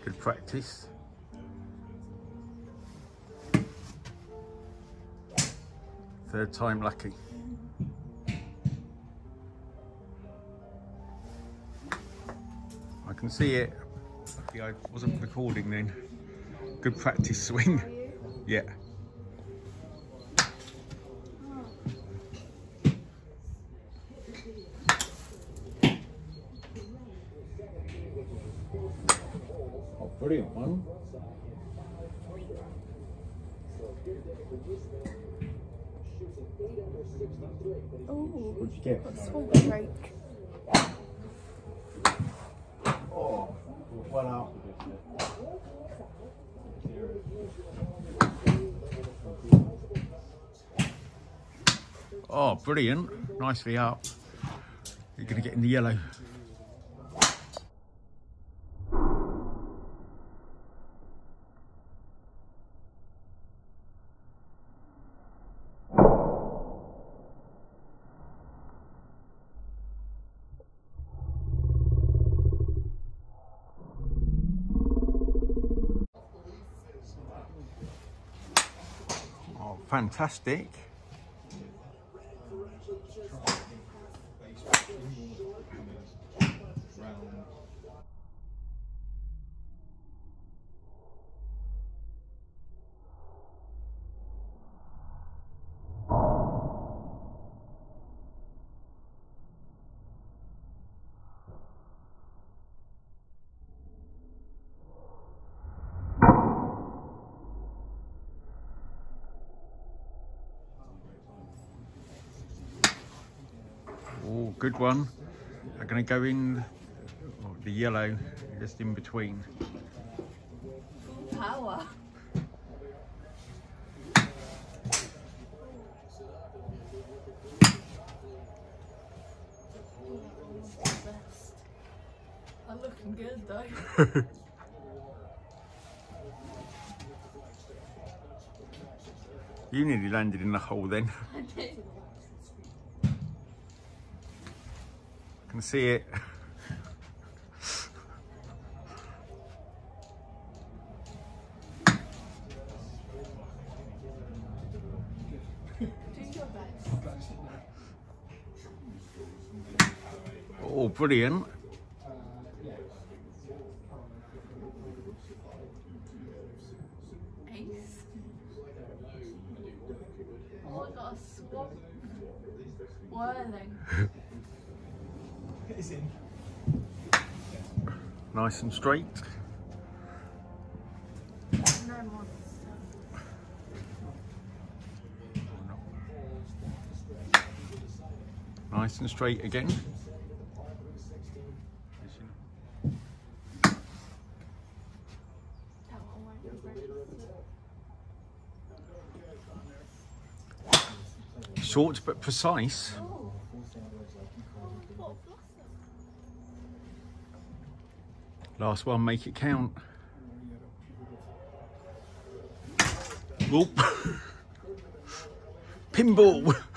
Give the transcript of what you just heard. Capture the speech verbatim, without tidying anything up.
Good practice. Third time lucky. I can see it. Lucky I wasn't recording then. Good practice swing. Yeah. Oh, brilliant one. Oh, What'd you get? swamp break. Oh, one up. Oh, brilliant. Nicely up. You're going to get in the yellow. Oh, fantastic. Oh, good one. I'm going to go in oh, the yellow, just in between. Full power. I'm looking good though. You nearly landed in the hole then. I did. I can see it. Do your best. Oh, brilliant. Ace. Oh, I got a swamp whirling. It's in. Nice and straight. No monster. Nice and straight again. That one won't be ready. Short but precise. Oh. What a blossom. Last one, make it count. Oop. Pinball.